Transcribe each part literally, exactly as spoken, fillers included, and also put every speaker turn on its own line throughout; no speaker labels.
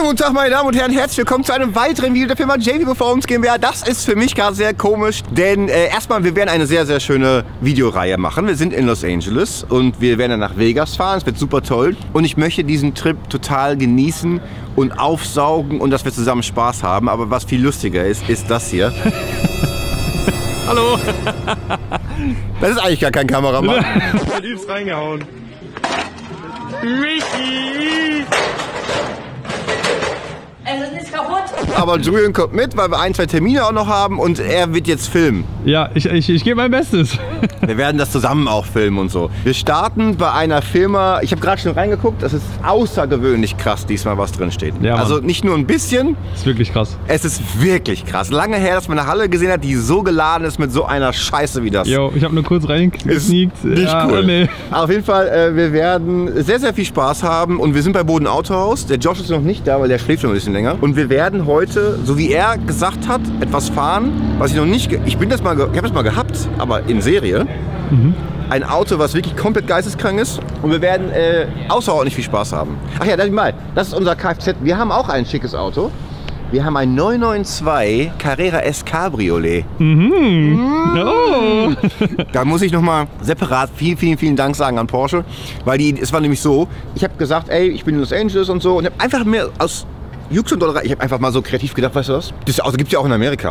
Schönen guten Tag, meine Damen und Herren, herzlich willkommen zu einem weiteren Video der Firma J V Performance GmbH. Das ist für mich gerade sehr komisch, denn äh, erstmal, wir werden eine sehr, sehr schöne Videoreihe machen. Wir sind in Los Angeles und wir werden dann nach Vegas fahren. Es wird super toll und ich möchte diesen Trip total genießen und aufsaugen und dass wir zusammen Spaß haben. Aber was viel lustiger ist, ist das hier.
Hallo!
Das ist eigentlich gar kein Kameramann.
Hat übelst reingehauen. Michi!
Es ist nichts kaputt.
Aber Julian kommt mit, weil wir ein, zwei Termine auch noch haben und er wird jetzt filmen.
Ja, ich, ich, ich gebe mein Bestes.
Wir werden das zusammen auch filmen und so. Wir starten bei einer Firma, ich habe gerade schon reingeguckt, das ist außergewöhnlich krass diesmal, was drin steht.
Ja,
also nicht nur ein bisschen.
Das ist wirklich krass.
Es ist wirklich krass. Lange her, dass man eine Halle gesehen hat, die so geladen ist mit so einer Scheiße wie das.
Jo, ich habe nur kurz reingesneakt.
Nicht
ja,
cool.
Nee.
Auf jeden Fall, äh, wir werden sehr, sehr viel Spaß haben und wir sind bei Boden Autohaus. Der Josh ist noch nicht da, weil der schläft noch ein bisschen länger. Und wir werden heute, so wie er gesagt hat, etwas fahren, was ich noch nicht, ge ich bin das mal, ich habe das mal gehabt, aber in Serie.
Mhm.
Ein Auto, was wirklich komplett geisteskrank ist und wir werden äh, außerordentlich viel Spaß haben. Ach ja, darf ich mal, das ist unser Kfz. Wir haben auch ein schickes Auto. Wir haben ein neun neun zwei Carrera S Cabriolet.
Mhm. Mm. Oh.
Da muss ich nochmal separat vielen, vielen, vielen Dank sagen an Porsche, weil die, es war nämlich so, ich habe gesagt, ey, ich bin in Los Angeles und so und habe einfach mir aus Jux und Dollerei, ich habe einfach mal so kreativ gedacht, weißt du was? Das Auto gibt es ja auch in Amerika.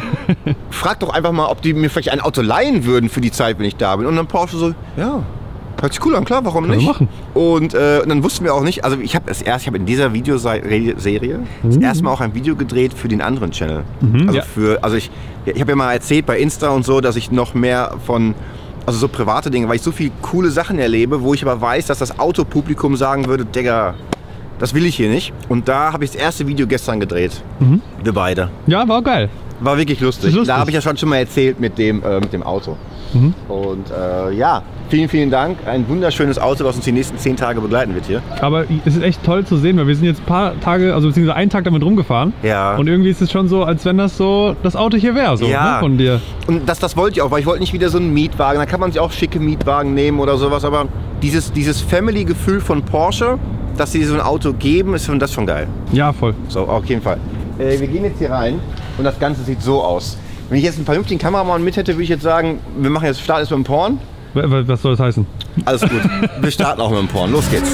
Frag doch einfach mal, ob die mir vielleicht ein Auto leihen würden für die Zeit, wenn ich da bin. Und dann Porsche so, ja, hört sich cool an, klar, warum nicht?
Machen.
Und, äh, und dann wussten wir auch nicht, also ich habe es erst, ich habe in dieser Videoserie das
Mhm.
erste Mal auch ein Video gedreht für den anderen Channel.
Mhm,
also
ja.
für, also ich, ich habe ja mal erzählt bei Insta und so, dass ich noch mehr von, also so private Dinge, weil ich so viele coole Sachen erlebe, wo ich aber weiß, dass das Autopublikum sagen würde, Digga, das will ich hier nicht. Und da habe ich das erste Video gestern gedreht.
Mhm.
Wir beide.
Ja, war geil.
War wirklich lustig.
Lustig.
Da habe ich ja schon, schon mal erzählt mit dem, äh, mit dem Auto.
Mhm.
Und äh, ja, vielen, vielen Dank. Ein wunderschönes Auto, was uns die nächsten zehn Tage begleiten wird hier.
Aber es ist echt toll zu sehen, weil wir sind jetzt ein paar Tage, also beziehungsweise einen Tag damit rumgefahren.
Ja.
Und irgendwie ist es schon so, als wenn das so das Auto hier wäre, so
Ja.
ne, von dir.
Und das, das wollte ich auch, weil ich wollte nicht wieder so einen Mietwagen. Da kann man sich auch schicke Mietwagen nehmen oder sowas. Aber dieses, dieses Family-Gefühl von Porsche, dass sie so ein Auto geben, ist schon, das schon geil.
Ja, voll.
So, auf jeden Fall. Äh, wir gehen jetzt hier rein und das Ganze sieht so aus. Wenn ich jetzt einen vernünftigen Kameramann mit hätte, würde ich jetzt sagen, wir machen jetzt Start jetzt mit dem Porn.
Was soll das heißen?
Alles gut. Wir starten auch mit dem Porn. Los geht's.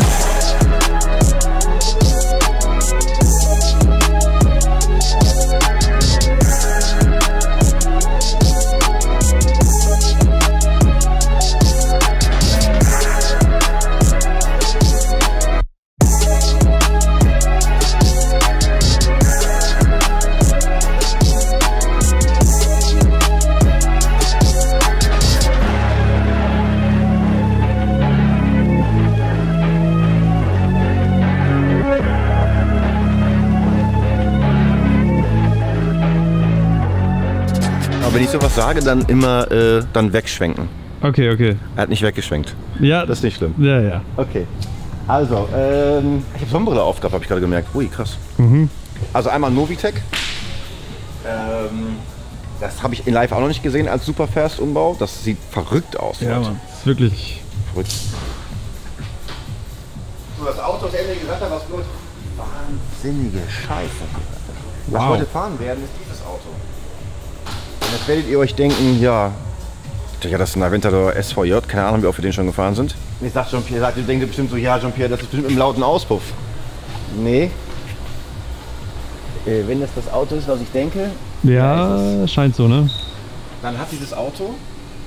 Wenn ich sowas sage, dann immer äh, dann wegschwenken.
Okay, okay.
Er hat nicht weggeschwenkt.
Ja.
Das ist nicht schlimm.
Ja, ja.
Okay. Also, ähm, ich habe Sonnenbrille aufgehabt, habe ich gerade gemerkt. Ui, krass.
Mhm.
Also einmal Novitec. Ähm, das habe ich in live auch noch nicht gesehen als Superfast-Umbau. Das sieht verrückt aus.
Ja,
Leute.
Mann. Das ist wirklich
Verrückt. So, das Auto, das Ende gesagt hat, was wird. Wahnsinnige Scheiße. Was
Wow.
heute fahren werden, ist dieses Auto. Und jetzt werdet ihr euch denken, ja, ja, das ist ein Aventador S V J, keine Ahnung, wie oft wir den schon gefahren sind. Ich sag Jean-Pierre, sagt, ihr denkt bestimmt so, ja Jean-Pierre, das ist bestimmt mit einem lauten Auspuff. Nee. Äh, wenn das das Auto ist, was ich denke,
Ja, scheint so, ne?
dann hat dieses Auto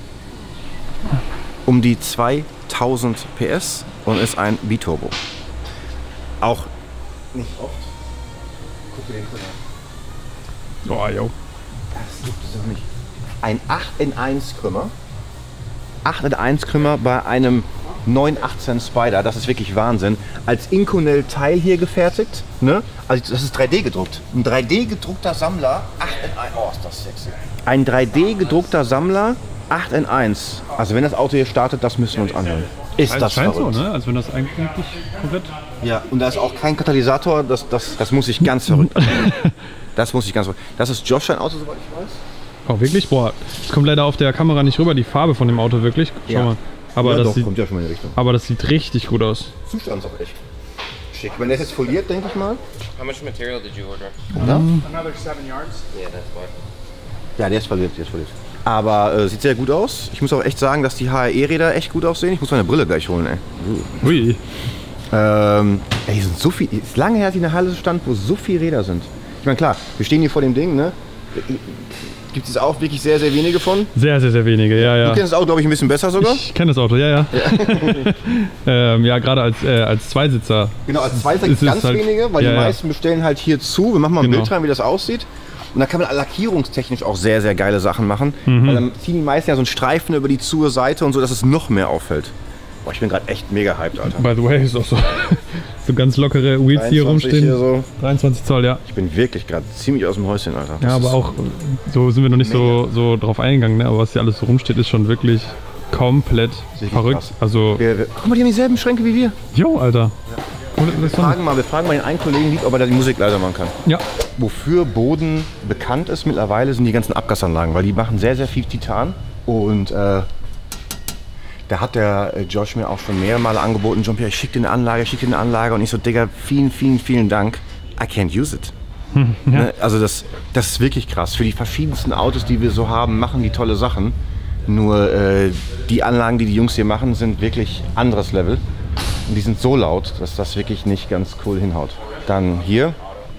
um die zweitausend P S und ist ein Biturbo. Auch nicht oft. Guck dir den Krümmer.
Oh, jo.
Das gibt es doch nicht. Ein acht in eins Krümmer. acht in eins Krümmer bei einem neun achtzehn Spider. Das ist wirklich Wahnsinn. Als Inconel-Teil hier gefertigt. Ne? Also das ist drei D gedruckt. Ein drei D gedruckter Sammler. acht in eins. Oh, ist das sexy. Ein drei D gedruckter Sammler. acht in eins. Also wenn das Auto hier startet, das müssen wir uns anhören. Ist
Also
das
scheint
verrückt.
so, ne? Als wenn das eigentlich komplett...
Ja, und da ist auch kein Katalysator. Das, das, das muss ich ganz verrückt anhören. Das muss ich ganz verrückt. Das ist Josh sein Auto, soweit ich weiß.
Oh, wirklich? Boah, es kommt leider auf der Kamera nicht rüber, die Farbe von dem Auto wirklich. Schau
Ja.
mal. Aber,
Ja,
das
doch,
sieht,
kommt ja schon mal in die Richtung.
aber das sieht richtig gut aus.
Zustand ist auch echt schick. Wenn der ist jetzt foliert, denke ich mal.
How much material did you order?
Ja,
Another seven yards.
Yeah, that's what.
ja der ist foliert, der ist foliert. Aber äh, sieht sehr gut aus. Ich muss auch echt sagen, dass die H R E-Räder echt gut aussehen. Ich muss meine Brille gleich holen, ey.
Ui.
Ähm, ey, hier sind so viel. Es ist lange her, dass ich in einer Halle stand, wo so viele Räder sind. Ich meine, klar, wir stehen hier vor dem Ding, ne? Gibt es auch wirklich sehr, sehr wenige von.
Sehr, sehr, sehr wenige, ja, ja.
Du kennst das Auto, glaube ich, ein bisschen besser sogar.
Ich kenne das Auto, ja, ja. Ja, ähm, ja gerade als, äh, als Zweisitzer.
Genau, als Zweisitzer
ist
gibt es
es
ganz
halt-
wenige, weil
ja,
die
ja.
meisten bestellen halt hier zu. Wir machen mal ein
Genau.
Bild rein, wie das aussieht. Und da kann man lackierungstechnisch auch sehr, sehr geile Sachen machen.
Mhm.
Weil dann ziehen die meisten ja so einen Streifen über die zur Seite und so, dass es noch mehr auffällt. Boah, ich bin gerade echt mega hyped, Alter.
By the way, ist auch so, so ganz lockere Wheels hier
dreiundzwanzig
rumstehen.
hier so.
dreiundzwanzig Zoll, ja.
Ich bin wirklich gerade ziemlich aus dem Häuschen, Alter.
Ja,
Das
aber
ist-
auch, so sind wir noch nicht so, so drauf eingegangen, ne? Aber was hier alles so rumsteht, ist schon wirklich komplett
Wirklich
verrückt.
krass.
Also,
Wir, wir, guck mal, die haben dieselben Schränke wie wir.
jo, Alter. Und das
Wir
von-
fragen mal, wir fragen mal den einen Kollegen, lieb, ob er da die Musik leiser machen kann.
Ja,
Wofür Boden bekannt ist mittlerweile, sind die ganzen Abgasanlagen, weil die machen sehr, sehr viel Titan. Und äh, da hat der äh, Josh mir auch schon mehrere Male angeboten, John Pierre, ich schick dir eine Anlage, ich schick dir eine Anlage. Und ich so, Digga, vielen, vielen, vielen Dank. I can't use it. Ne? Also das, das ist wirklich krass. Für die verschiedensten Autos, die wir so haben, machen die tolle Sachen. Nur äh, die Anlagen, die die Jungs hier machen, sind wirklich anderes Level. Und die sind so laut, dass das wirklich nicht ganz cool hinhaut. Dann hier.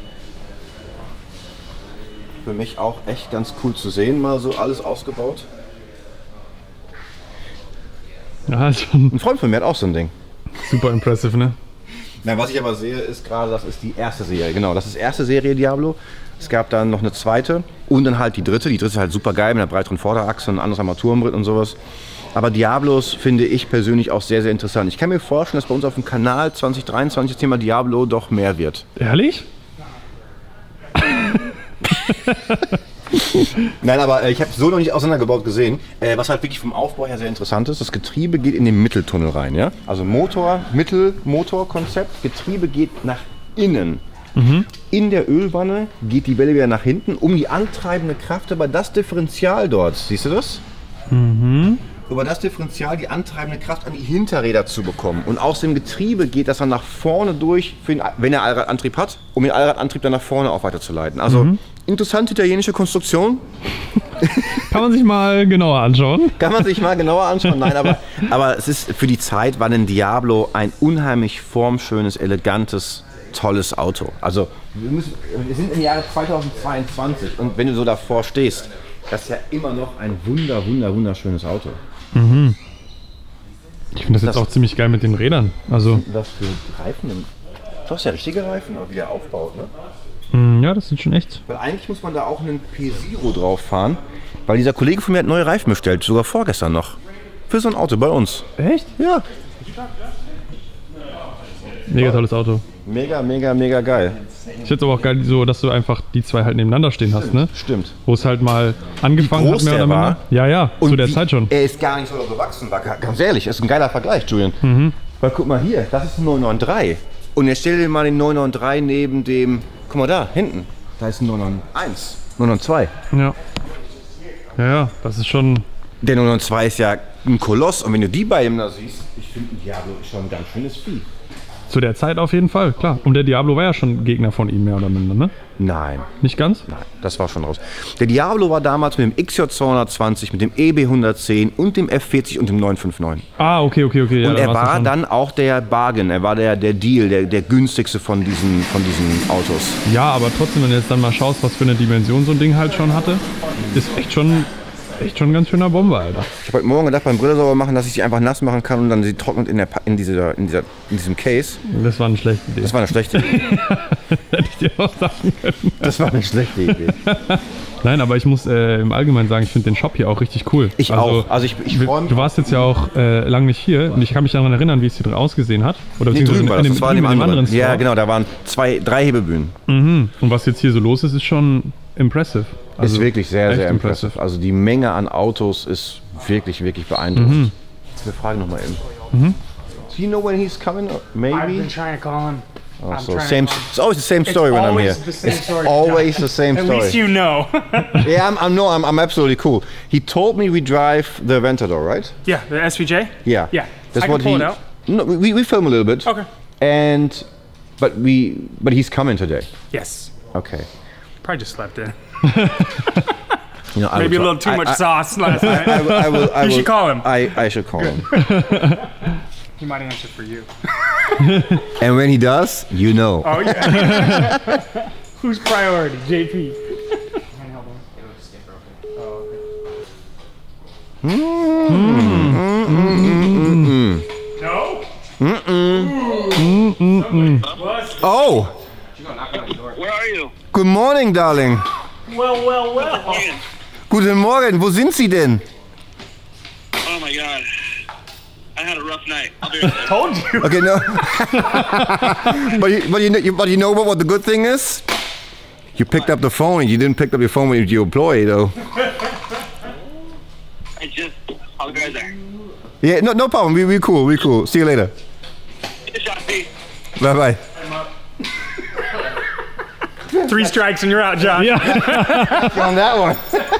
Für mich auch echt ganz cool zu sehen, mal so alles ausgebaut.
ja, ist schon
Ein Freund von mir hat auch so ein Ding.
super impressive, ne?
Na, was ich aber sehe, ist gerade, das ist die erste Serie. Genau, das ist die erste Serie Diablo. Es gab dann noch eine zweite und dann halt die dritte. Die dritte ist halt super geil mit einer breiteren Vorderachse und ein anderes Armaturenbrett und sowas. Aber Diablos finde ich persönlich auch sehr, sehr interessant. Ich kann mir vorstellen, dass bei uns auf dem Kanal zwanzig dreiundzwanzig das Thema Diablo doch mehr wird.
Ehrlich?
Nein, aber äh, ich habe so noch nicht auseinandergebaut gesehen. Äh, was halt wirklich vom Aufbau her sehr interessant ist, das Getriebe geht in den Mitteltunnel rein. Ja? Also Motor, Mittelmotorkonzept, Getriebe geht nach innen. In der Ölwanne geht die Welle wieder nach hinten, um die antreibende Kraft über das Differential dort, siehst du das? Über das Differential die antreibende Kraft an die Hinterräder zu bekommen. Und aus dem Getriebe geht das dann nach vorne durch, für den, wenn er Allradantrieb hat, um den Allradantrieb dann nach vorne auch weiterzuleiten. Also interessante italienische Konstruktion.
Kann man sich mal genauer anschauen.
Kann man sich mal genauer anschauen. Nein, aber, aber es ist für die Zeit, war ein Diablo ein unheimlich formschönes, elegantes, tolles Auto. Also wir, müssen, wir sind im Jahre zweitausendzweiundzwanzig und wenn du so davor stehst, das ist ja immer noch ein wunder, wunder, wunderschönes Auto.
Ich finde das jetzt
Das-
auch ziemlich geil mit den Rädern. Also,
Was für Reifen? Du hast ja richtige Reifen, aber wie der aufbaut, ne?
mh, ja, das sind schon echt.
Weil eigentlich muss man da auch einen P Zero drauf fahren, weil dieser Kollege von mir hat neue Reifen bestellt, sogar vorgestern noch. Für so ein Auto bei uns.
Echt?
Ja.
Mega tolles Auto.
Mega, mega, mega geil.
Ich finde es aber auch geil, so, dass du einfach die zwei halt nebeneinander stehen hast, ne?
Stimmt.
Wo es halt mal angefangen
Wie
hat,
groß
mehr
der
oder
war?
weniger. Ja, ja, zu der
wie-
Zeit schon.
Er ist gar nicht so gewachsen, war ganz ehrlich, ist ein geiler Vergleich, Julian.
Mhm.
Weil guck mal hier, das ist ein neun neun drei. Und jetzt stell dir mal den neun neun drei neben dem, guck mal da, hinten. Da ist ein neun neun eins, neun neun zwei.
Ja. Ja, ja, das ist schon.
Der neun neun zwei ist ja ein Koloss und wenn du die beiden da siehst, ich finde ein Diablo ist schon ein ganz schönes Vieh.
Zu der Zeit auf jeden Fall, klar. Und der Diablo war ja schon Gegner von ihm, mehr oder minder, ne?
Nein,
Nicht ganz?
nein, das war schon raus. Der Diablo war damals mit dem X J zweihundertzwanzig, mit dem E B hundertzehn und dem F vierzig und dem neun fünf neun.
Ah, okay, okay, okay. Ja,
Und
dann
er
war's ja
war
schon.
dann auch der Bargain, er war der, der Deal, der, der günstigste von diesen, von diesen Autos.
Ja, aber trotzdem, wenn du jetzt dann mal schaust, was für eine Dimension so ein Ding halt schon hatte, ist echt schon, echt schon ein ganz schöner Bombe, Alter.
Ich habe heute Morgen gedacht, beim Brille sauber machen, dass ich sie einfach nass machen kann und dann sie trocknet in, der, Pa- in, dieser, in, dieser, in diesem Case.
Das war eine schlechte Idee.
Das war eine schlechte Idee.
Hätte ich dir auch sagen können.
Das war eine schlechte Idee.
Nein, aber ich muss äh, im Allgemeinen sagen, ich finde den Shop hier auch richtig cool.
Ich auch. Also ich, ich
wir-
freue mich.
Du warst jetzt ja auch äh, lange nicht hier und ich kann mich daran erinnern, wie es hier drin ausgesehen hat. Oder
Nee,
beziehungsweise
drüben war das.
in dem,
Das war in dem
drüben in
anderen. Ja,
Store.
genau, da waren zwei, drei Hebebühnen.
Mhm. Und was jetzt hier so los ist, ist schon impressive. Also
ist wirklich sehr,
echt
sehr impressive. Also die Menge an Autos ist wirklich, wirklich beeindruckend. Wir fragen nochmal eben. Do you know when he's coming?
I've
Maybe?
been trying to call him.
Oh,
I'm
so
trying
same,
to call him.
it's always the same
It's
story when I'm here.
always the same
It's
story.
always the same
At
story.
least you know.
Yeah, I'm, I'm no, I'm, I'm absolutely cool. He told me we drive the Aventador, right?
Yeah, the S V J?
Yeah.
Yeah.
That's
I can
what
pull
he.
it out.
No, we, we film a little bit.
Okay.
And But we, but he's coming today.
Yes.
Okay.
Probably just slept in.
You know, I
Maybe a
will
little
try-
too much
I-
sauce last night.
I, I, will- I will. I
You
will,
should call him.
I, I should call him.
He might answer for you.
And when he does, you know.
Oh yeah. Who's priority? J P. No.
Oh,
Where are you?
good morning, darling.
Well, well, well.
Guten Morgen. Wo sind Sie denn?
Oh my god. I had a rough night. I'll be right there.
Told you.
Okay, no. but you, but you, know, you, but you know what, what the good thing is? You picked up the phone. You didn't pick up your phone with your employee, though.
I just. I'll be right there.
Yeah, no, no problem. We we cool. We cool. See you later.
Good shot, Pete.
Bye bye.
Three strikes and you're out, John.
Ja.
On that one.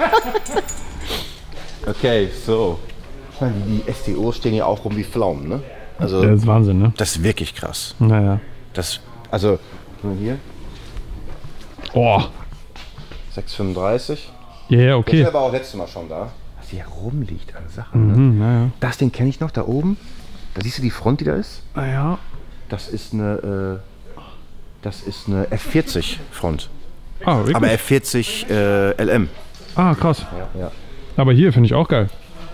Okay, so. Ich meine, die S T Os stehen ja auch rum wie Pflaumen, ne? Also,
Das ist Wahnsinn, ne?
das ist wirklich krass.
Naja.
Das, also, guck mal hier,
Oh.
sechs fünfunddreißig.
Ja, ja,
Das
okay.
war aber auch letztes Mal schon da. Was hier rumliegt an Sachen, ne?
Mhm, naja.
Das Ding kenne ich noch, da oben. Da siehst du die Front, die da ist?
Naja.
Das ist eine, äh, das ist eine F vierzig Front.
Ah, wirklich?
Aber F vierzig äh, L M.
Ah, krass.
Ja, ja.
Aber hier finde ich auch geil.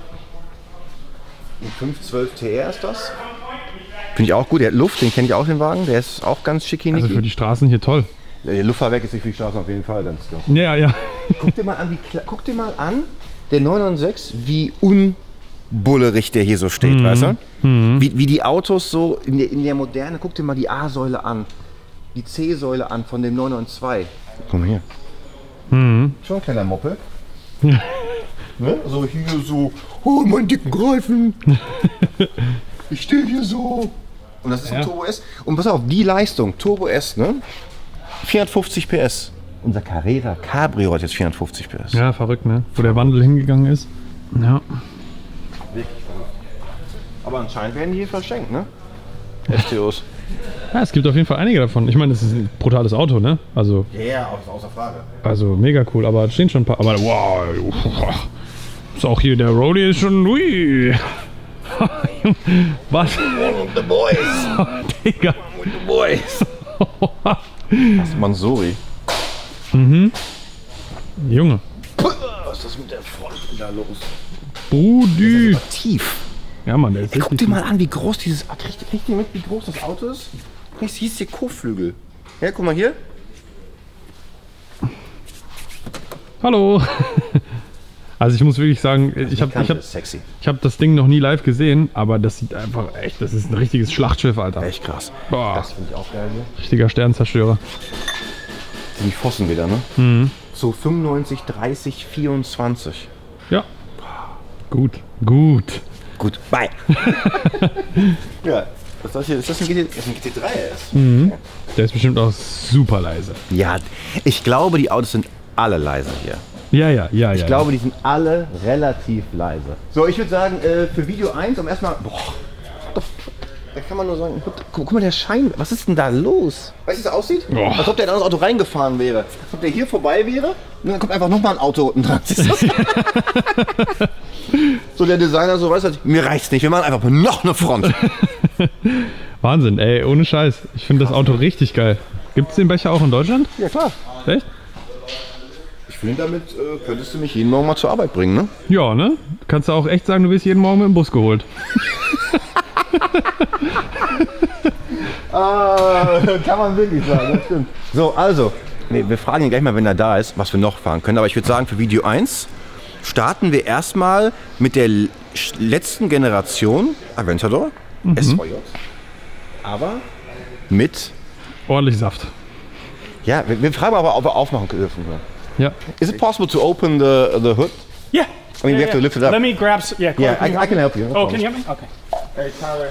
Ein fünf zwölf T R ist das. Finde ich auch gut. Der hat Luft, den kenne ich auch, den Wagen. Der ist auch ganz schickimicki.
Also für die Straßen hier toll.
Der Luftfahrwerk ist nicht für die Straßen auf jeden Fall ganz klar.
Ja, ja.
Guck dir mal an, wie klar, guck dir mal an, der neun neun sechs, wie unbullerig der hier so steht, weißt du? Wie, wie die Autos so in der, in der Moderne, guck dir mal die A-Säule an, die C-Säule an von dem neun neun zwei. Guck mal hier. Schon ein kleiner Moppe. Ne? So hier so, oh mein dicken Reifen. Ich stehe hier so. Und das ist ein
Ja.
Turbo S. Und pass auf, die Leistung, Turbo S, ne? vierhundertfünfzig P S. Unser Carrera Cabrio hat jetzt vierhundertfünfzig P S.
Ja, verrückt, ne? Wo der Wandel hingegangen ist. Ja.
Aber anscheinend werden die hier verschenkt, ne? S T Os.
Ja, es gibt auf jeden Fall einige davon. Ich meine, das ist ein brutales Auto, ne? Also,
Ja, yeah, außer Frage.
also mega cool. Aber es stehen schon ein paar. Aber wow. Ist auch hier der Roadie ist schon. Ui. Was?
The Boys.
Digga.
The Boys. Das ist Mansuri.
Junge.
Was ist das mit der Front da los?
Brudi.
Tief.
Ja, Mann, der ist
Ey, guck
richtig.
dir mal an, wie groß dieses. Kriegt kriegt ihr mit, wie groß das Auto ist? Das hieß hier Kotflügel. Ja, guck mal hier.
Hallo. Also ich muss wirklich sagen, ich habe ich hab,
sexy.
ich hab das Ding noch nie live gesehen, aber das sieht einfach echt, das ist ein richtiges Schlachtschiff, Alter.
Echt krass.
Boah,
Das finde ich auch geil hier.
richtiger Sternzerstörer.
Die Pfosten wieder, ne?
Mhm.
So fünfundneunzig, dreißig, vierundzwanzig.
Ja. Gut, gut.
Gut, bye. Ja, was ist das hier? Ist das ein G T, das ist ein G T drei S?
Mhm. Der ist bestimmt auch super leise.
Ja, ich glaube, die Autos sind alle leise hier.
Ja, ja, ja, ja.
Ich glaube, die sind alle relativ leise. So, ich würde sagen, äh, für Video eins, um erstmal. Boah, da kann man nur sagen, guck, guck mal, der Schein. Was ist denn da los? Weißt du, wie das aussieht?
Boah.
Als ob der in ein anderes Auto reingefahren wäre. Als ob der hier vorbei wäre und dann kommt einfach nochmal ein Auto unten dran. Siehst du das? So der Designer, so, weißt du, mir reicht's nicht, wir machen einfach noch eine Front.
Wahnsinn, ey, ohne Scheiß. Ich finde das Auto richtig geil. Gibt es den Becher auch in Deutschland?
Ja, klar.
Echt?
Ich finde, damit äh, könntest du mich jeden Morgen mal zur Arbeit bringen, ne?
Ja, ne? Kannst du auch echt sagen, du wirst jeden Morgen mit dem Bus geholt.
Ah, kann man wirklich sagen, das stimmt. So, also, nee, wir fragen ihn gleich mal, wenn er da ist, was wir noch fahren können. Aber ich würde sagen, für Video eins starten wir erstmal mit der l- letzten Generation Aventador S V J. Aber mit,
Ordentlich Saft.
ja, wir, wir fragen aber, ob wir aufmachen dürfen.
Ja.
Is it possible to open the, the hood?
Yeah.
I mean, we have to lift it up.
Let me grab. s- Yeah. Corey,
Yeah,
can
I,
you
I can help you. no
Oh,
problem.
can you help me? Okay. Hey, Tyler.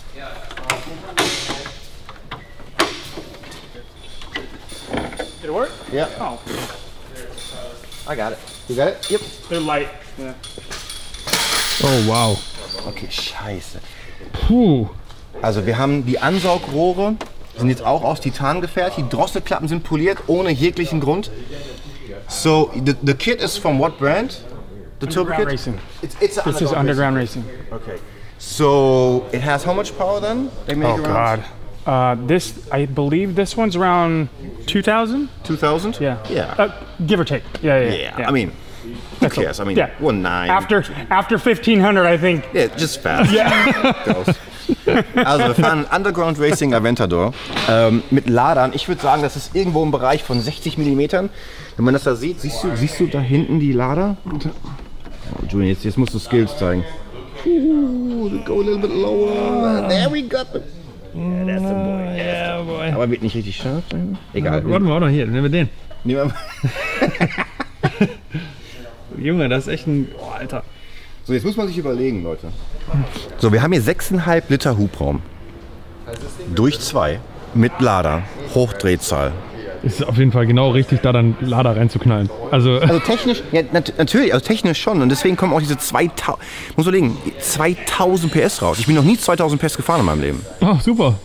Did it work?
Yeah,
Oh,
I got it. You got it? Yep.
they're light. Yeah.
Oh, wow.
Okay, scheiße.
Puh.
Also wir haben die Ansaugrohre sind jetzt auch aus Titan gefertigt. Die Drosselklappen sind poliert, ohne jeglichen Grund. So, the, the kit is from what brand? The turbo
Underground
kit?
Racing.
It's, it's
This is Underground Racing.
Okay. So, it has how much power then? They make
Oh
around
God. Uh, this, I believe this one's around two thousand?
two thousand?
Yeah.
Yeah.
Uh, give or take. Yeah, yeah.
Yeah, I mean, who cares? I mean,
yeah.
one nine.
After, after fifteen hundred, I think.
Yeah, just fast. Yeah. Also wir fahren Underground Racing Aventador ähm, mit Ladern. Ich würde sagen, das ist irgendwo im Bereich von sechzig Millimetern. Wenn man das da sieht, siehst du, siehst du da hinten die Lader? Oh, Julian, jetzt, jetzt musst du Skills zeigen. Ooh, go a little bit lower. There we got them. Yeah, that's the boy.
Ja, boy.
Aber wird nicht richtig scharf. Egal.
Warte mal, auch noch hier, nehmen wir den.
Nehmen wir-
Junge, das ist echt ein... Oh, Alter.
So, jetzt muss man sich überlegen, Leute. So, wir haben hier sechs Komma fünf Liter Hubraum. Durch zwei. Mit Lader. Hochdrehzahl.
Ist auf jeden Fall genau richtig, da dann Lader reinzuknallen. Also,
Also technisch, ja, nat natürlich, also technisch schon. Und deswegen kommen auch diese zweitausend, muss man überlegen, zweitausend P S raus. Ich bin noch nie zweitausend P S gefahren in meinem Leben.
oh, super.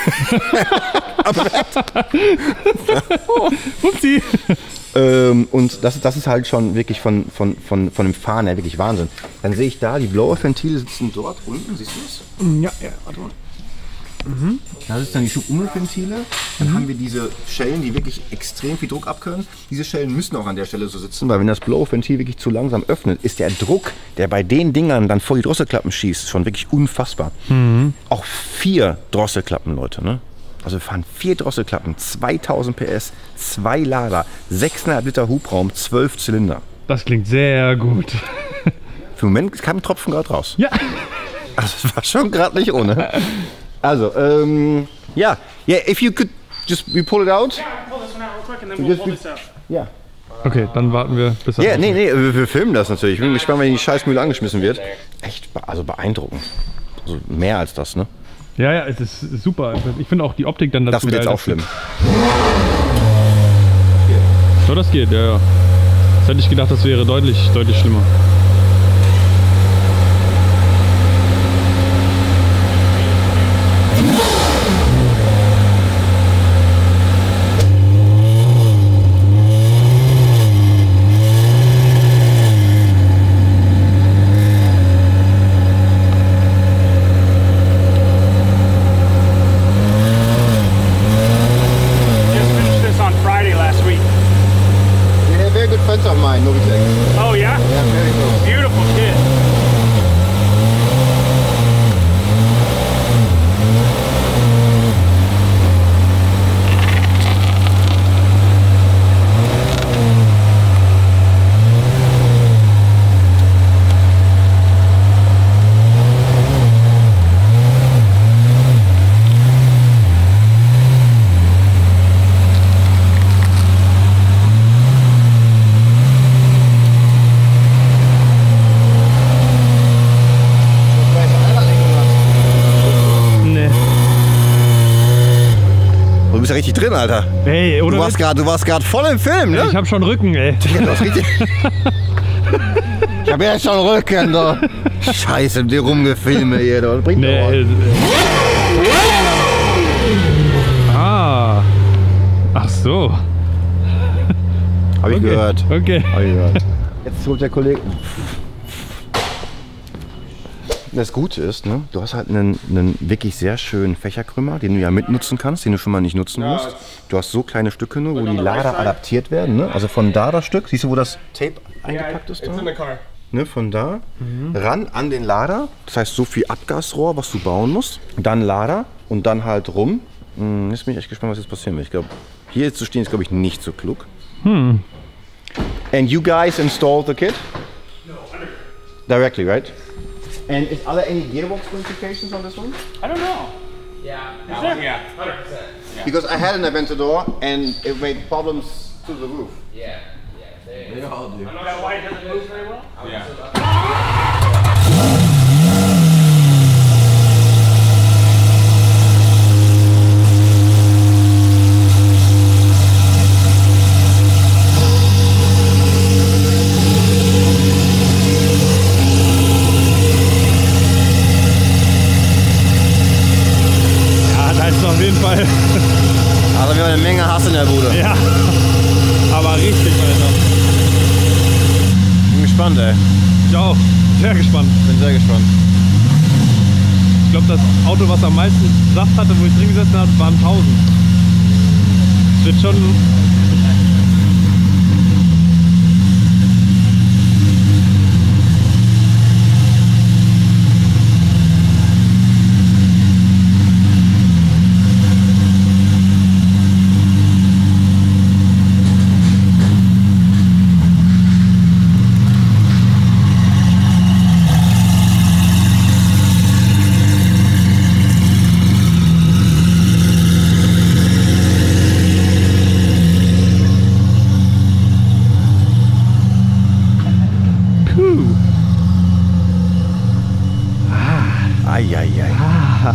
Upsi.
Ähm, und das, das ist halt schon wirklich von, von, von, von dem Fahren her wirklich Wahnsinn. Dann sehe ich da, die Blow-Off-Ventile sitzen dort unten, siehst du das?
Ja, ja, warte mal.
Da sitzen dann die Schubumlaufventile. Dann mhm. haben wir diese Schellen, die wirklich extrem viel Druck abkönnen. Diese Schellen müssen auch an der Stelle so sitzen, weil wenn das Blow-Off-Ventil wirklich zu langsam öffnet, ist der Druck, der bei den Dingern dann vor die Drosselklappen schießt, schon wirklich unfassbar. Mhm. Auch vier Drosselklappen, Leute, ne? Also wir fahren vier Drosselklappen, zweitausend P S, zwei Lader, sechs Komma fünf Liter Hubraum, zwölf Zylinder.
Das klingt sehr gut.
Für den Moment kam ein Tropfen gerade raus.
Ja.
Also das war schon gerade nicht ohne. Also, ähm, ja. Yeah, if you could just we pull it out.
Pull this one out real quick and then we'll pull this out.
Ja.
Okay, dann warten wir bis er
Ja,
raus
nee,
ist.
nee, wir, wir filmen das natürlich. Ich bin gespannt, wenn die Scheißmühle angeschmissen wird. Echt, be- also beeindruckend. Also mehr als das, ne?
Ja, ja, es ist super. Ich finde auch die Optik dann dazu
Das wird jetzt
geil,
auch
dass-
schlimm.
So, das geht, ja, ja. Das hätte ich gedacht, das wäre deutlich, deutlich schlimmer.
Just finished this on Friday last week.
Yeah, very good friends of mine, Novitec.
Oh yeah?
Yeah, very good.
Beautiful kid.
Nee.
Du bist ja richtig drin, Alter.
Ey,
Du
oder?
warst gerade, du warst gerade voll im Film, ne?
Ich hab schon Rücken, ey.
Ja, du hast richtig. Ich hab ja schon Rücken, da. Scheiße, die rumgefilme hier, da. Bringt
Nee.
doch
äh, Ah. Ach so.
Hab ich
Okay.
gehört.
Okay.
Hab ich gehört. Jetzt holt der Kollege. Das Gute ist, ne, du hast halt einen, einen wirklich sehr schönen Fächerkrümmer, den du ja mitnutzen kannst, den du schon mal nicht nutzen musst. Du hast so kleine Stücke nur, wo die Lader adaptiert werden. Ne? Also von da das Stück, siehst du, wo das Tape eingepackt ist? Da?
car.
Ne, von da ran an den Lader. Das heißt, so viel Abgasrohr, was du bauen musst. Dann Lader und dann halt rum. Hm, jetzt bin ich echt gespannt, was jetzt passieren wird. Ich glaube, hier zu stehen ist, glaube ich, nicht so klug. Hm. And you guys installed the kit? No, directly, right? And is, are there any gearbox modifications on this one?
I don't know.
Yeah.
Is there?
Yeah. one hundred percent.
Because I had an Aventador and it made problems to the roof.
Yeah. Yeah. They,
I know that why it doesn't move very well.
Ja, da ist auf jeden jeden Fall.
Also wir haben eine Menge Hass in der Bude.
Ja. Aber richtig, Alter.
Bin gespannt, ey.
Ich auch. Sehr gespannt.
Bin sehr gespannt.
Ich glaube, das Auto, was am meisten Saft hatte, wo ich drin gesessen habe, waren tausend. Es wird schon...
Eieiei.
Ah.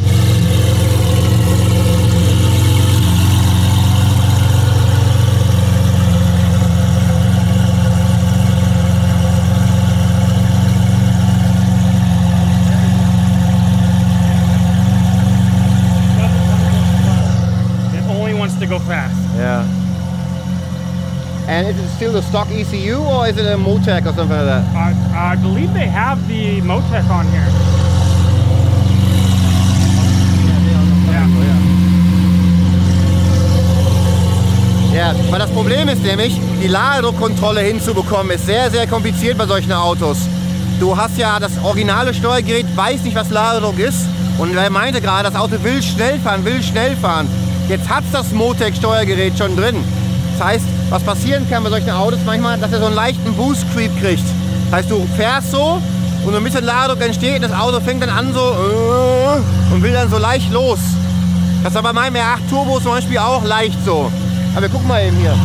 It only wants to go fast.
Yeah. And is it still the stock E C U or is it a Motec or something like that?
I, I believe they have the Motec on here.
Ja, weil das Problem ist nämlich, die Ladedruckkontrolle hinzubekommen, ist sehr, sehr kompliziert bei solchen Autos. Du hast ja das originale Steuergerät, weiß nicht, was Ladedruck ist. Und er meinte gerade, das Auto will schnell fahren, will schnell fahren. Jetzt hat es das Motec-Steuergerät schon drin. Das heißt, was passieren kann bei solchen Autos manchmal, dass er so einen leichten Boost-Creep kriegt. Das heißt, du fährst so und ein bisschen Ladedruck entsteht und das Auto fängt dann an so und will dann so leicht los. Das war bei meinem R acht Turbo zum Beispiel auch leicht so. Aber wir gucken mal eben hier.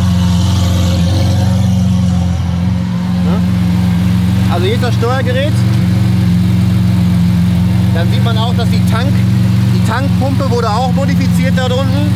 Also hier ist das Steuergerät. Dann sieht man auch, dass die, Tank, die Tankpumpe wurde auch modifiziert da drunten.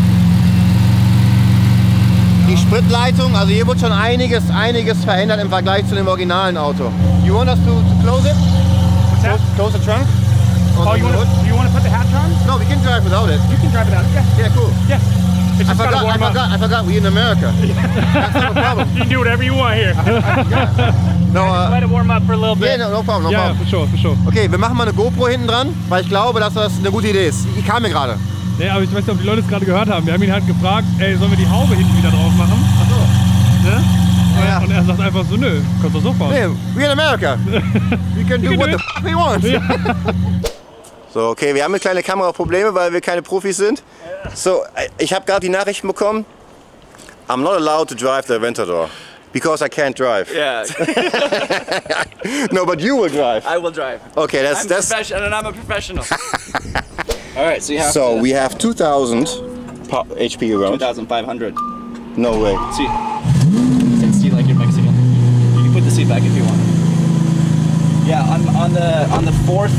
Die Spritleitung, also hier wurde schon einiges, einiges verändert im Vergleich zu dem originalen Auto. You want us to, to close it?
What's that?
Close the trunk?
Oh, you want to you want to put the hatch on?
No, we can drive without it.
You can drive it out. Yeah.
Yeah, cool.
Yeah. It's
I
just gotta
forgot, I
warm up.
forgot, I forgot we're in America. That's not a problem.
You can do whatever you want here.
No, uh,
Let it warm up for a little
yeah,
bit.
no, no problem, no
Ja,
problem.
for sure, for sure.
Okay, wir machen mal eine GoPro hinten dran, weil ich glaube, dass das eine gute Idee ist. Die kam mir gerade.
Nee, aber ich weiß nicht, ob die Leute es gerade gehört haben. Wir haben ihn halt gefragt, ey, sollen wir die Haube hinten wieder drauf machen?
Achso.
Ne?
Ja.
Und er sagt einfach so, nö, kannst du so fahren.
Nee, we're in America. We can do
can
what
do
the
it.
f we want.
Ja.
So, okay, wir haben eine kleine Kameraprobleme, weil wir keine Profis sind. So, ich habe gerade die Nachrichten bekommen. I'm not allowed to drive the Aventador because I can't drive.
Yeah,
No, but you will drive.
I will drive.
Okay, that's
I'm
that's.
professional, and I'm a professional. All right, so you have
So
to,
we have two thousand H P around.
two thousand five hundred.
No way.
See, see, like you're Mexican. You can put the seat back if you want. Yeah, on on the on the fourth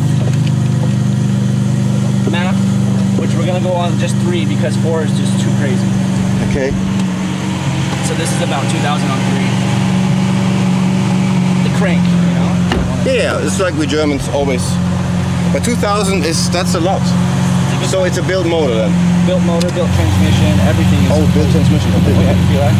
map, which we're gonna go on just three because four is just too crazy.
Okay.
So this is about two thousand on three. The crank, you know.
Yeah, it's like we Germans always. But two thousand is that's a lot. So it's a built motor then.
Built motor, built transmission, everything is.
Oh, built transmission.
Oh, yeah, you feel that?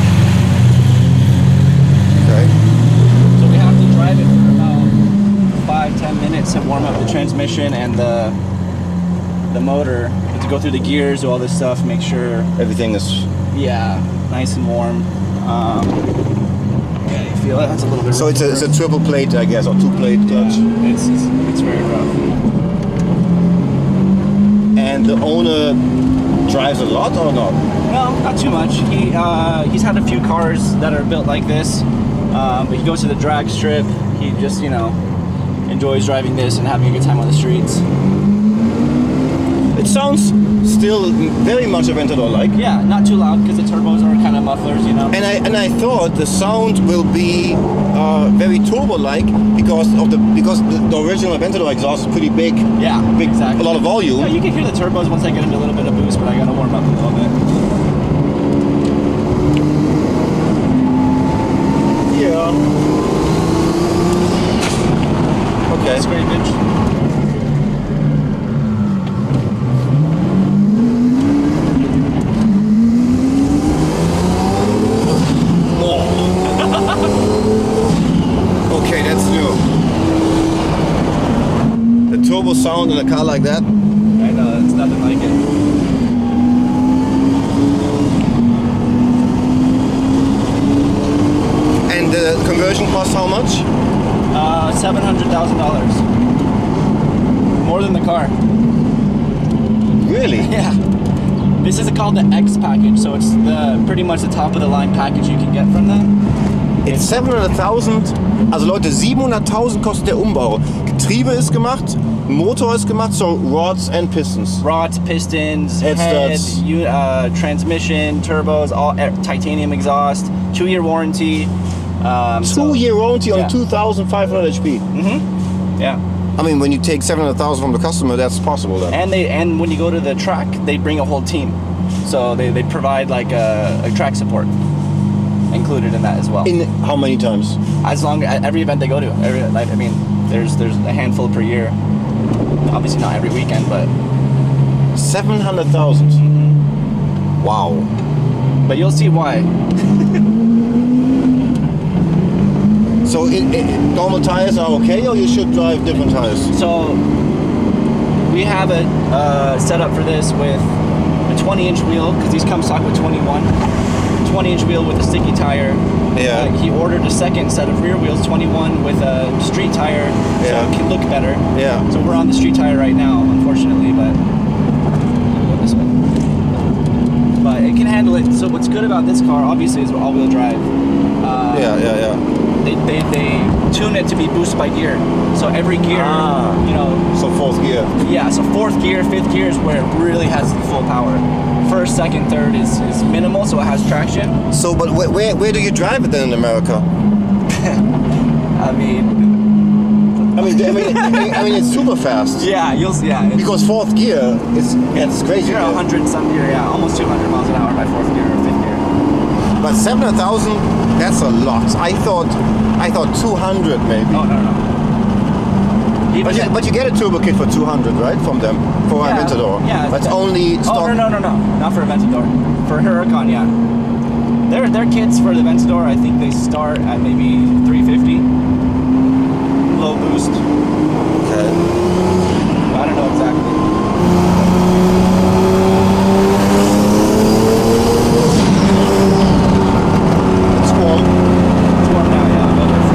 Okay.
So we have to drive it for about five, ten minutes to warm up the transmission and the the motor. We have to go through the gears, do all this stuff, make sure,
Everything is.
yeah, nice and warm. Um, yeah, you feel it? That's a little bit.
So it's a, it's a triple plate, I guess, or two plate clutch.
Yeah, it's, it's it's very rough.
And the owner drives a lot or not?
No, not too much. He uh, he's had a few cars that are built like this, um, but he goes to the drag strip. He just you know enjoys driving this and having a good time on the streets.
It sounds still very much Aventador-like.
Yeah, not too loud because the turbos are kind of mufflers, you know.
And I and I thought the sound will be uh, very turbo-like because of the because the, the original Aventador exhaust is pretty big.
Yeah,
big,
exactly.
a lot of volume.
Yeah, you can hear the turbos once I get into a little bit of boost, but I gotta warm up a little bit.
Yeah. Okay.
That's great, bitch.
turbo sound in a car like that.
I know, it's nothing like it.
And the conversion costs how much?
Uh, seven hundred thousand dollars. More than the car.
Really?
Yeah. This is called the X package, so it's the pretty much the top of the line package you can get from them.
It's sevenhunderttausend, also Leute, siebenhunderttausend kostet der Umbau. Getriebe ist gemacht, Motor ist gemacht, so rods and pistons.
Rods, pistons,
Head
head,
studs.
u- uh, transmission, turbos, all uh, titanium exhaust, two-year warranty. Um, so-
Two-year warranty on
yeah.
two thousand five hundred H P.
Yeah.
I mean, when you take seven hundred thousand from the customer, that's possible then.
And they and when you go to the track, they bring a whole team. So they, they provide like a, a track support included in that as well.
In how many times?
As long as every event they go to, every, like, I mean, there's there's a handful per year. Obviously not every weekend, but
seven hundred thousand. Wow.
but you'll see why.
So it, it, normal tires are okay, or you should drive different tires?
So we have a uh, setup for this with a twenty inch wheel, because these come stock with twenty-one. twenty inch wheel with a sticky tire.
Yeah.
Uh, he ordered a second set of rear wheels, twenty-one with a street tire, so
Yeah.
it can look better.
Yeah.
So we're on the street tire right now, unfortunately, but go this way. But it can handle it. So what's good about this car, obviously, is all-wheel drive. Uh,
Yeah, yeah, yeah.
They, they, they tune it to be boost by gear. So every gear,
Ah.
you know,
So fourth gear.
yeah, so fourth gear, fifth gear is where it really has the full power. First, second, third is, is minimal, so it has traction.
So, but where, where, where do you drive it then in America?
I mean,
I mean, I mean, I mean, it's super fast.
yeah, you'll see, yeah. It's,
Because fourth gear is it's crazy.
you're
gear.
one hundred some gear, yeah, almost two hundred miles an hour by fourth gear or fifth gear.
But seven hundred thousand, that's a lot. I thought, I thought two hundred maybe.
Oh, no, no. Even
But you,
that-
but you get a turbo kit for two hundred, right? From them, for
yeah,
Aventador.
Yeah.
That's only stock.
Oh, no, no, no, no. Not for Aventador. For Huracan, yeah. Their, their kits for the Aventador, I think they start at maybe three fifty. Low boost.
Okay.
I don't know exactly.
It's warm.
It's warm now, yeah. But it's,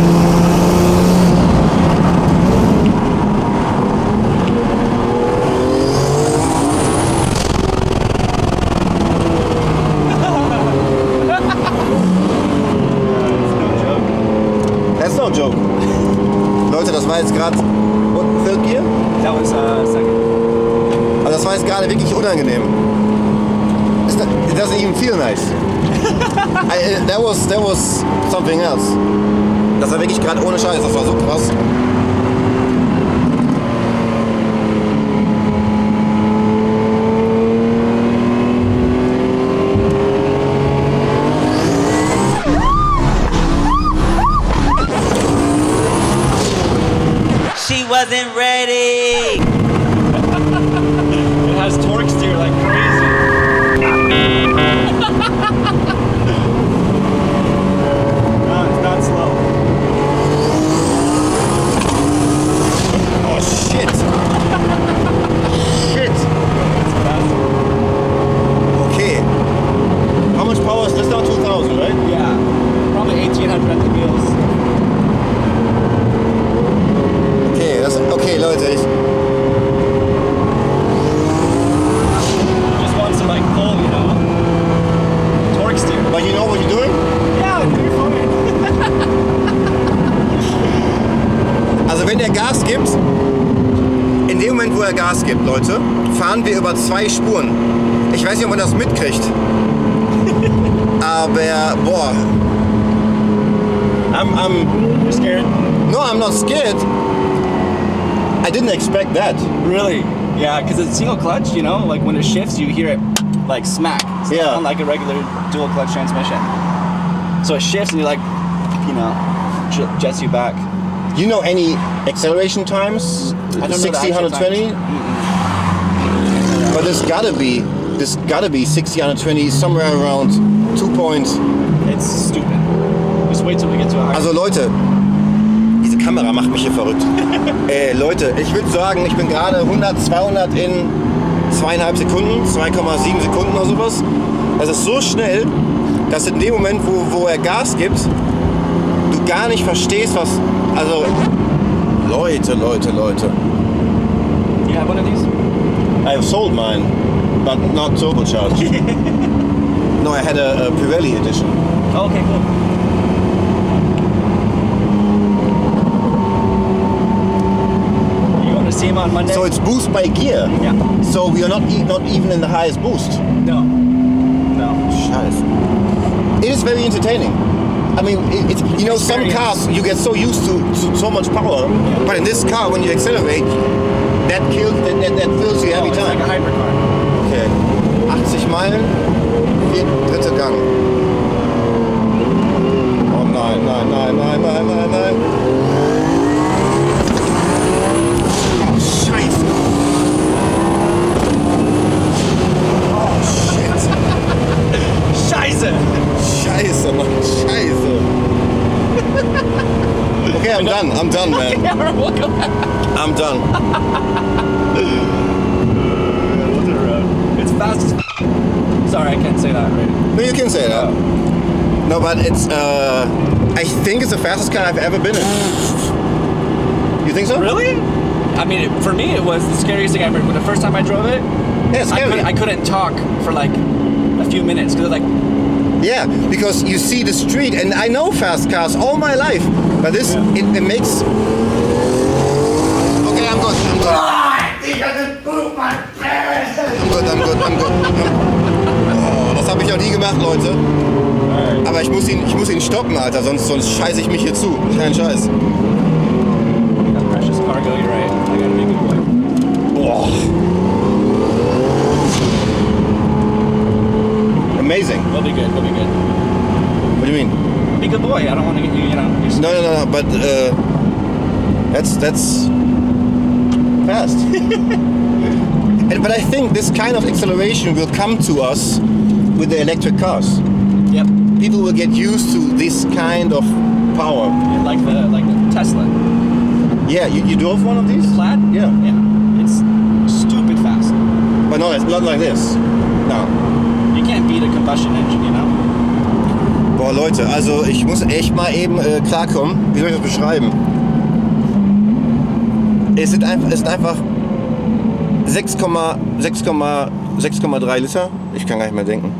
That's no joke. Leute, das war jetzt gerade Third Gear?
that was uh, second.
Also das war jetzt gerade wirklich unangenehm. It's not, it doesn't even feel nice. I, that was that was something else. Das war wirklich gerade ohne Scheiß. Das war so krass.
She wasn't ready.
It has torque steer like crazy. No, it's not slow.
Oh shit! Shit!
It's faster.
Okay. How much power is this now? two thousand, right?
Yeah, probably eighteen hundred at the wheels.
Okay, das, okay Leute, ich,
Just wants to like pull, you know. Torque steer.
but you know what you're doing?
Yeah, you're fine.
Also wenn er Gas gibt, in dem Moment wo er Gas gibt, Leute, fahren wir über zwei Spuren. Ich weiß nicht, ob man das mitkriegt. Aber, boah. I'm, I'm,
You're scared?
no, I'm not scared. I didn't expect that.
Really? Yeah, because it's single clutch, you know, like when it shifts, you hear it like smack. It's
Yeah.
not unlike a regular dual clutch transmission. So it shifts and you're like, you know, j- jets you back.
You know any acceleration times?
I don't know the
sixty,
actual
one twenty? But there's gotta be, there's gotta be sixty, one twenty, somewhere around two points.
It's stupid. Just wait till we get to a higher.
Also Leute, diese Kamera macht mich hier verrückt. Ey, Leute, ich würde sagen, ich bin gerade hundert, zweihundert in zweieinhalb Sekunden, zwei Komma sieben Sekunden oder sowas. Das ist so schnell, dass in dem Moment, wo, wo er Gas gibt, du gar nicht verstehst, was... Also, Leute, Leute, Leute.
You have one of these?
I have sold mine, but not turbocharged. No, I had a, a Pirelli edition.
Oh, okay, cool. You going to see him on Monday?
So it's boost by gear.
Yeah.
So we are not e not even in the highest boost.
No. No.
Scheiße. It is very entertaining. I mean, it, it's you know, some cars you get so used to, to so much power, yeah. But in this car, when you accelerate, that kills, that, that, that fills you every
oh, it's
time.
Like a hypercar.
Okay. achtzig Meilen, vier, dritter Gang. Oh nein, nein, nein, nein, nein, nein, nein. Oh, Scheiße. Oh, shit.
Scheiße!
Scheiße, Mann, Scheiße. Okay, I'm done, I'm done, man.
Yeah, welcome back.
I'm done.
It's fast as f- Sorry, I can't say that right.
No, you can say that. No, but it's, uh, I think it's the fastest car I've ever been in. You think so?
Really? I mean, it, for me, it was the scariest thing I ever. When the first time I drove it,
Yeah, it's
I,
scary.
could, I couldn't talk for like a few minutes because like.
Yeah, because you see the street, and I know fast cars all my life, but this,
Yeah.
it, it makes... Okay, I'm good, I'm good. I'm good, I'm good, I'm good. Oh, das habe ich noch nie gemacht, Leute. Aber ich muss ihn, ich muss ihn stoppen, Alter, sonst, sonst scheiße ich mich hier zu. Kein Scheiß.
Precious cargo, you're right. I gotta be a good boy.
Boah. Amazing.
We'll be good. We'll be good.
What do you mean?
Be a good boy. I don't want to get you, you know. You're
No, no, no, no, but uh, that's that's fast. And, but I think this kind of acceleration will come to us with the electric cars.
Yep.
People will get used to this kind of power.
Yeah, like the like the Tesla.
Yeah, you, you drove one of these?
Plaid?
Yeah.
Yeah. It's stupid fast.
But no, it's not like this. No.
You can't beat a combustion engine, you know?
Boah, Leute, also ich muss echt mal eben äh, klarkommen. Wie soll ich das beschreiben? Es sind einfach, es sind einfach sechs Komma drei Liter. Ich kann gar nicht mehr denken.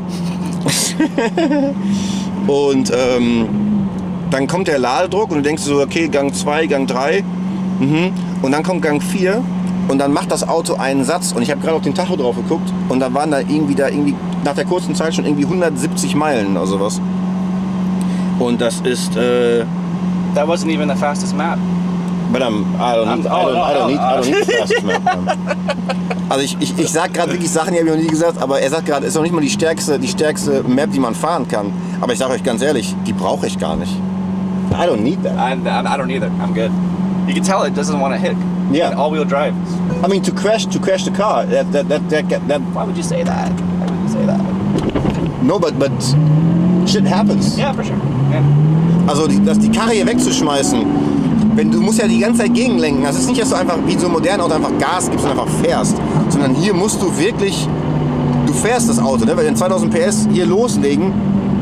Und ähm, dann kommt der Ladedruck und du denkst so, okay, Gang zwei, Gang drei. Mhm. Und dann kommt Gang vier und dann macht das Auto einen Satz. Und ich habe gerade auf den Tacho drauf geguckt und da waren da irgendwie, da irgendwie nach der kurzen Zeit schon irgendwie hundertsiebzig Meilen oder sowas. Und das ist... Äh,
That wasn't even the fastest map.
But I'm, I don't need, I don't, I don't need, I don't need the fastest map. Also ich, ich, ich sag gerade wirklich Sachen, die habe ich noch nie gesagt, aber er sagt gerade, ist noch nicht mal die stärkste, die stärkste Map, die man fahren kann. Aber ich sage euch ganz ehrlich, die brauche ich gar nicht. I don't need that.
I, I don't either. I'm good. You can tell it doesn't want to hit.
Yeah.
All-wheel drive.
I mean, to crash, to crash the car, that, that, that, that, that
Why would you say that? Why would you say that?
no, but, but shit happens.
Yeah, for sure. Yeah.
Also die, das, die Karre hier wegzuschmeißen, wenn du musst ja die ganze Zeit gegenlenken. Das ist nicht, dass du einfach wie so ein modernes Auto einfach Gas gibst und einfach fährst, sondern hier musst du wirklich, du fährst das Auto, ne? Weil den zweitausend P S hier loslegen,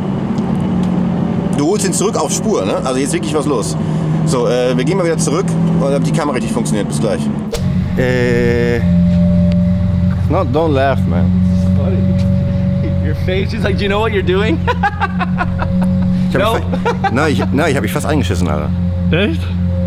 du holst ihn zurück auf Spur, ne? Also jetzt wirklich was los. So, äh, wir gehen mal wieder zurück und ob die Kamera richtig funktioniert. Bis gleich. Äh, no, don't laugh, man.
Your face is like, do you know what you're doing?
Ich hab
No.
mich fa- Nein, ich, nein, ich hab mich fast eingeschissen, Alter.
Echt?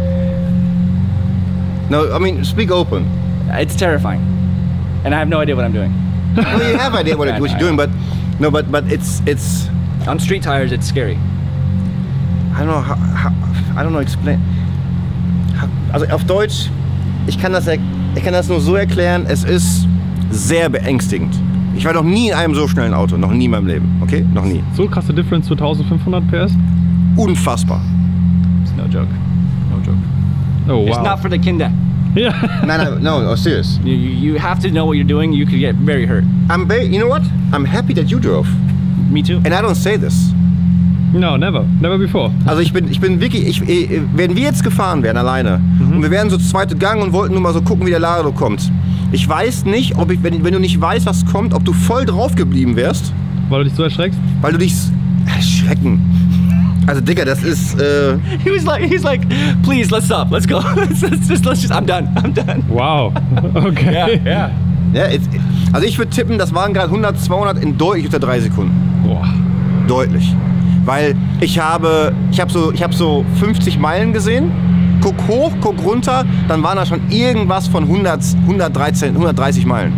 No, I mean, speak open.
It's terrifying. And I have no idea what I'm doing.
Well, you have idea what,
I
what you're
know.
doing, but no, but but it's it's.
On street tires, it's scary.
I don't know how, how I don't know explain. Also auf Deutsch, ich kann das er- ich kann das nur so erklären. Es ist sehr beängstigend. Ich war noch nie in einem so schnellen Auto, noch nie in meinem Leben, okay? Noch nie.
So krasse Difference zu eintausendfünfhundert P S?
Unfassbar.
It's no joke. No joke.
Oh
It's
wow.
not for the kinder.
Ja.
Nein, nein, no, oh, serious.
You, you you have to know what you're doing. You could get very hurt.
I'm ba- you know what? I'm happy that you drove,
Me too.
and I don't say this.
No, never. Never before.
Also ich bin, ich bin wirklich, ich, äh, wenn wir jetzt gefahren wären alleine
Mhm.
und wir wären so zweite Gang und wollten nur mal so gucken, wie der Lado kommt. Ich weiß nicht, ob ich, wenn, wenn du nicht weißt, was kommt, ob du voll drauf geblieben wärst,
Weil du dich so erschreckst?
weil du dich s- erschrecken. Also Digga, das ist, äh,
He was like, he's like, please, let's stop, let's go, let's, let's just, let's just, I'm done, I'm done.
Wow. Okay.
yeah.
ja, es- also ich würde tippen, das waren gerade hundert, zweihundert in deutlich unter drei Sekunden.
Boah.
Deutlich. Weil ich habe, ich habe so, ich habe so fünfzig Meilen gesehen, guck hoch, guck runter, dann waren da schon irgendwas von hundert, hundertdreizehn, hundertdreißig Meilen.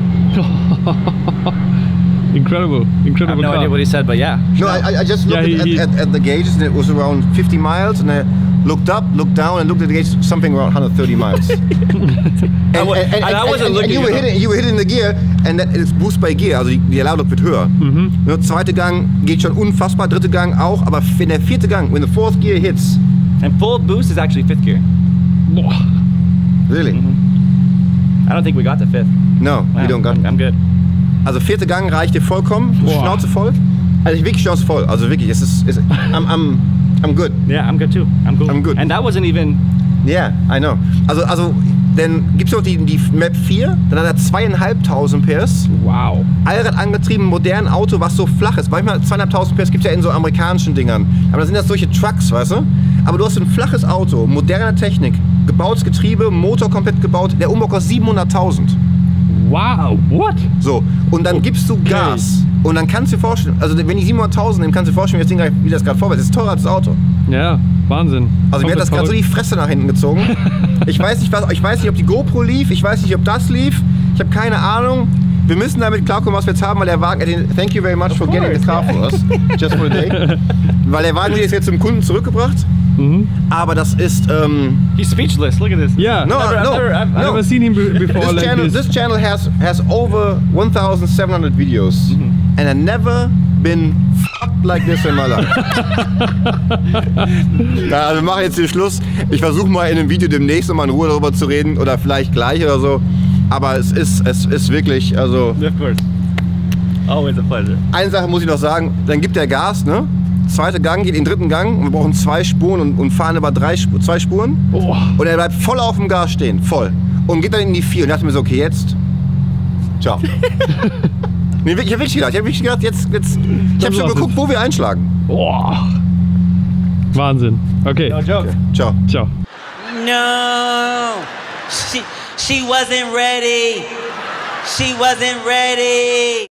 Incredible.
I have
Incredible
no
car.
idea what he said, but yeah.
No, I, I just looked
Yeah, he-
at, at, at the gauges and it was around fifty miles, and I looked up, looked down, and looked at the gauge, something around one hundred thirty miles. and,
I wa- and I wasn't
and,
looking
you were
at
hitting, you were hitting the gear, and that it's boost by gear, also die, die Alarmdruck wird höher.
Mhm.
Der zweite Gang geht schon unfassbar, dritte Gang auch, aber wenn der vierte Gang, when the fourth gear hits,
And full boost is actually fifth gear.
Boah.
really,
I don't think we got to fifth.
no, you don't got.
I'm, I'm good.
Also vierte Gang reicht dir vollkommen,
Boah.
Schnauze voll. Also wirklich Schnauze voll, also wirklich, es ist, es, I'm, I'm, I'm good.
Yeah, I'm good too. I'm cool.
I'm good.
And that wasn't even.
Yeah, I know. Also, also dann gibt es noch die, die Map vier, dann hat er zweieinhalbtausend P S.
Wow.
Allrad angetrieben, modern Auto, was so flach ist. Manchmal zweieinhalbtausend P S gibt es ja in so amerikanischen Dingern. Aber das sind das solche Trucks, weißt du? Aber du hast ein flaches Auto, moderne Technik, gebautes Getriebe, Motor komplett gebaut. Der Umbau kostet siebenhunderttausend.
Wow. What?
So, und dann gibst du Gas. Und dann kannst du dir vorstellen, also wenn ich siebenhunderttausend nehme, kannst du dir vorstellen, wie das Ding, wie das gerade vorwärts ist. Das ist teurer als das Auto.
Ja, Wahnsinn.
Also mir hat das gerade so die Fresse nach hinten gezogen. Ich weiß nicht, was, ich weiß nicht, ob die GoPro lief, ich weiß nicht, ob das lief. Ich habe keine Ahnung. Wir müssen damit klarkommen, was wir jetzt haben, weil der Wagen, äh, den- thank you very much for getting the car for us, just for a day. Weil der Wagen ist jetzt zum Kunden zurückgebracht.
Mhm.
Aber das ist, ähm,
He's speechless. Look at this.
Yeah.
no,
I've never-
no,
I've never- I've-
I've
no.
never seen him be- before
This
like
channel,
this.
this channel has has over seventeen hundred videos, and I've never been fucked like this in my life. Ja, also wir machen jetzt den Schluss. Ich versuche mal in einem Video demnächst noch mal in Ruhe darüber zu reden oder vielleicht gleich oder so. Aber es ist, es ist wirklich, also
Of course. Always a pleasure.
eine Sache muss ich noch sagen, dann gibt der Gas, ne? Zweiter Gang geht in den dritten Gang und wir brauchen zwei Spuren und, und fahren über drei, Sp- zwei Spuren.
Boah.
Und er bleibt voll auf dem Gas stehen, voll. Und geht dann in die vier und dachte mir so, okay, jetzt, ciao. Nee, ich hab wirklich gedacht, ich hab wirklich gedacht, jetzt, jetzt, ich hab
Das
schon
war's
geguckt, wo wir einschlagen.
Boah. Wahnsinn. Okay.
No joke.
Ciao.
Ciao.
No. She she wasn't ready. She wasn't ready.